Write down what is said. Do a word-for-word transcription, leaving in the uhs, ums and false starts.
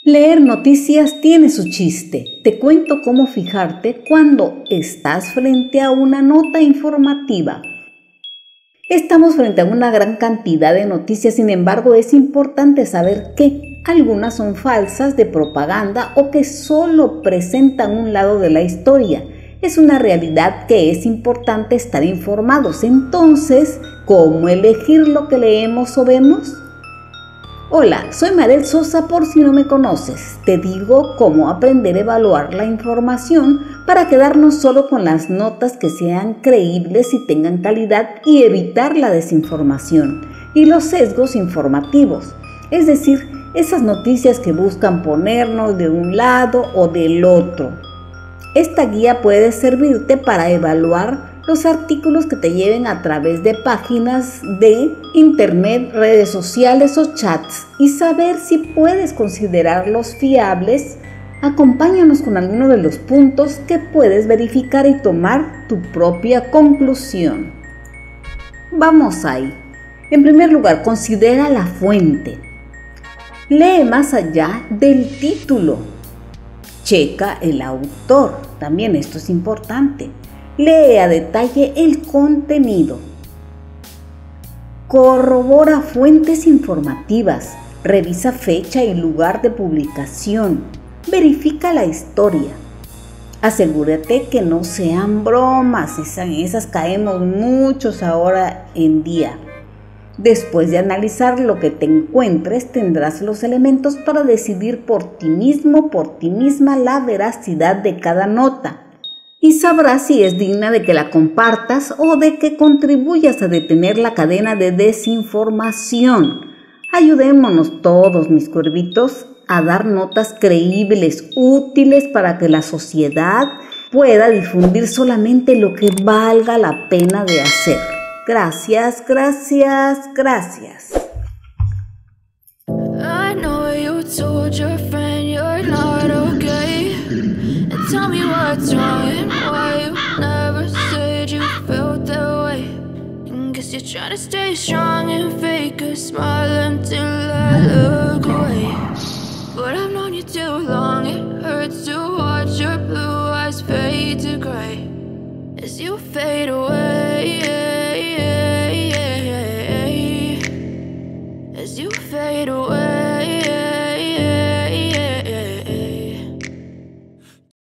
Leer noticias tiene su chiste. Te cuento cómo fijarte cuando estás frente a una nota informativa. Estamos frente a una gran cantidad de noticias, sin embargo, es importante saber que algunas son falsas, de propaganda o que solo presentan un lado de la historia. Es una realidad que es importante estar informados. Entonces, ¿cómo elegir lo que leemos o vemos? Hola, soy Marel Sosa por si no me conoces. Te digo cómo aprender a evaluar la información para quedarnos solo con las notas que sean creíbles y tengan calidad y evitar la desinformación y los sesgos informativos, es decir, esas noticias que buscan ponernos de un lado o del otro. Esta guía puede servirte para evaluar los artículos que te lleven a través de páginas de internet, redes sociales o chats y saber si puedes considerarlos fiables. Acompáñanos con algunos de los puntos que puedes verificar y tomar tu propia conclusión. Vamos ahí. En primer lugar, considera la fuente. Lee más allá del título. Checa el autor. También esto es importante. Lee a detalle el contenido. Corrobora fuentes informativas. Revisa fecha y lugar de publicación. Verifica la historia. Asegúrate que no sean bromas. En esas caemos muchos ahora en día. Después de analizar lo que te encuentres, tendrás los elementos para decidir por ti mismo, por ti misma, la veracidad de cada nota. Y sabrás si es digna de que la compartas o de que contribuyas a detener la cadena de desinformación. Ayudémonos todos, mis cuervitos, a dar notas creíbles, útiles para que la sociedad pueda difundir solamente lo que valga la pena de hacer. Gracias, gracias, gracias. I know you told your friend you're not okay. And tell me what's wrong and why you never said you felt that way. And guess you're trying to stay strong and fake a smile until I look away. But I've known you too long, it hurts to watch your blue eyes fade to gray as you fade away, as you fade away.